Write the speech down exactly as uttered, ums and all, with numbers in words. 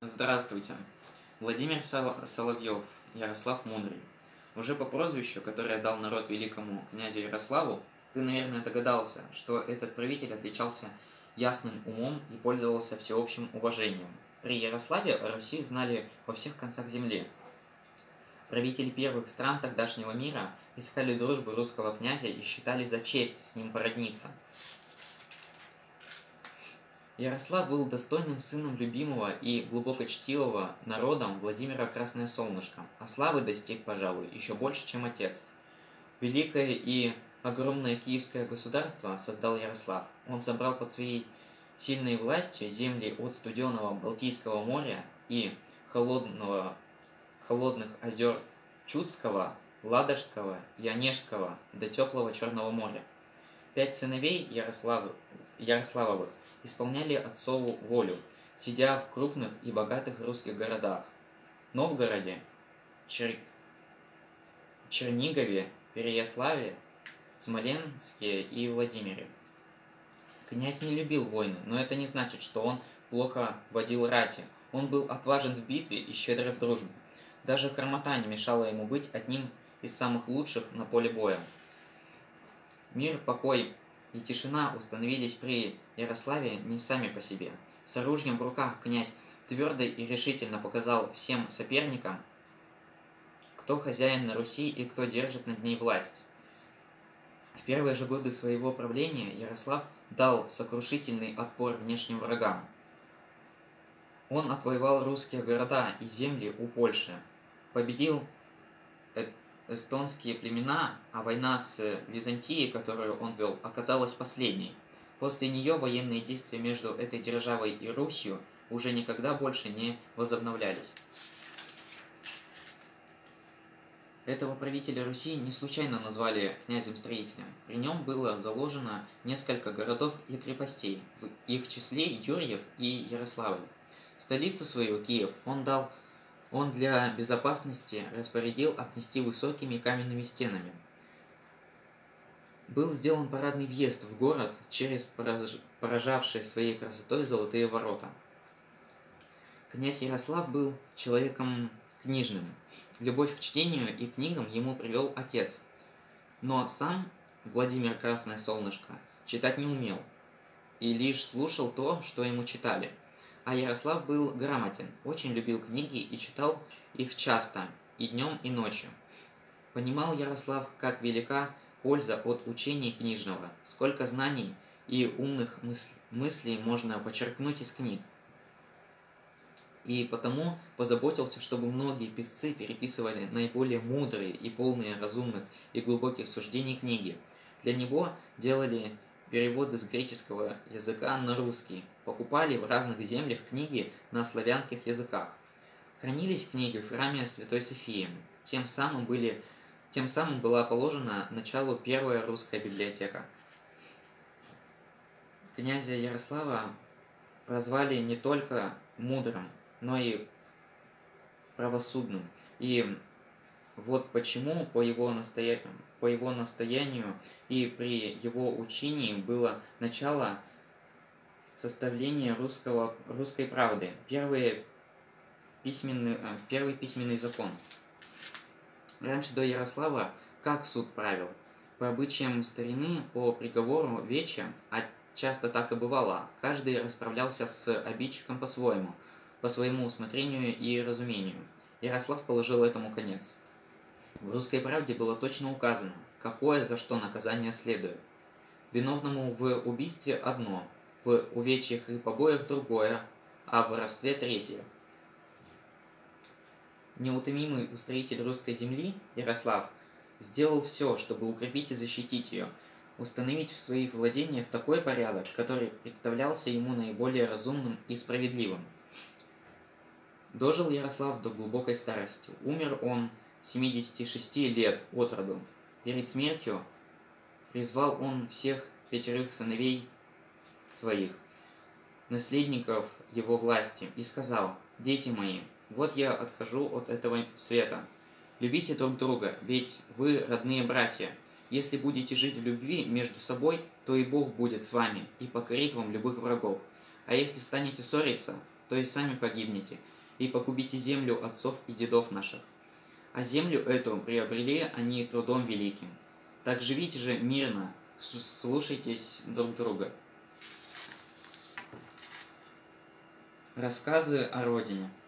Здравствуйте. Владимир Сол- Соловьев, Ярослав Мудрый. Уже по прозвищу, которое дал народ великому князю Ярославу, ты, наверное, догадался, что этот правитель отличался ясным умом и пользовался всеобщим уважением. При Ярославе о Руси знали во всех концах земли. Правители первых стран тогдашнего мира искали дружбы русского князя и считали за честь с ним породниться. Ярослав был достойным сыном любимого и глубоко чтивого народом Владимира Красное Солнышко, а славы достиг, пожалуй, еще больше, чем отец. Великое и огромное киевское государство создал Ярослав. Он собрал под своей сильной властью земли от студеного Балтийского моря и холодного, холодных озер Чудского, Ладожского и Онежского до теплого Черного моря. Пять сыновей Ярославы, Ярославовых исполняли отцову волю, сидя в крупных и богатых русских городах – Новгороде, Чер... Чернигове, Переяславе, Смоленске и Владимире. Князь не любил войны, но это не значит, что он плохо водил рати. Он был отважен в битве и щедр в дружбе. Даже хромота не мешала ему быть одним из самых лучших на поле боя. Мир, покой и тишина установились при Ярославе не сами по себе. С оружием в руках князь твердо и решительно показал всем соперникам, кто хозяин на Руси и кто держит над ней власть. В первые же годы своего правления Ярослав дал сокрушительный отпор внешним врагам. Он отвоевал русские города и земли у Польши, победил эстонские племена, а война с Византией, которую он вел, оказалась последней. После нее военные действия между этой державой и Русью уже никогда больше не возобновлялись. Этого правителя Руси не случайно назвали князем-строителем. При нем было заложено несколько городов и крепостей, в их числе Юрьев и Ярославль. Столицу свою, Киев, он дал Он для безопасности распорядил обнести высокими каменными стенами. Был сделан парадный въезд в город через поражавшие своей красотой золотые ворота. Князь Ярослав был человеком книжным. Любовь к чтению и книгам ему привел отец. Но сам Владимир Красное Солнышко читать не умел и лишь слушал то, что ему читали. А Ярослав был грамотен, очень любил книги и читал их часто, и днем, и ночью. Понимал Ярослав, как велика польза от учения книжного, сколько знаний и умных мыс- мыслей можно почерпнуть из книг. И потому позаботился, чтобы многие писцы переписывали наиболее мудрые и полные разумных и глубоких суждений книги. Для него делали переводы с греческого языка на русский, покупали в разных землях книги на славянских языках. Хранились книги в храме Святой Софии. Тем самым, были, тем самым была положена началу первая русская библиотека. Князя Ярослава прозвали не только мудрым, но и правосудным. И вот почему по его настоянию по его настоянию и при его учении было начало составления русского, русской правды, первый письменный, первый письменный закон. Раньше до Ярослава как суд правил? По обычаям старины, по приговору веча, а часто так и бывало, каждый расправлялся с обидчиком по-своему, по своему усмотрению и разумению. Ярослав положил этому конец. В русской правде было точно указано, какое за что наказание следует. Виновному в убийстве одно, в увечьях и побоях другое, а в воровстве третье. Неутомимый устроитель русской земли, Ярослав, сделал все, чтобы укрепить и защитить ее, установить в своих владениях такой порядок, который представлялся ему наиболее разумным и справедливым. Дожил Ярослав до глубокой старости. Умер он семидесяти шести лет от роду. Перед смертью призвал он всех пятерых сыновей своих, наследников его власти, и сказал: «Дети мои, вот я отхожу от этого света. Любите друг друга, ведь вы родные братья. Если будете жить в любви между собой, то и Бог будет с вами и покорит вам любых врагов. А если станете ссориться, то и сами погибнете. и погубите землю отцов и дедов наших. А землю эту приобрели они трудом великим. Так живите же мирно, слушайтесь друг друга. Рассказы о родине.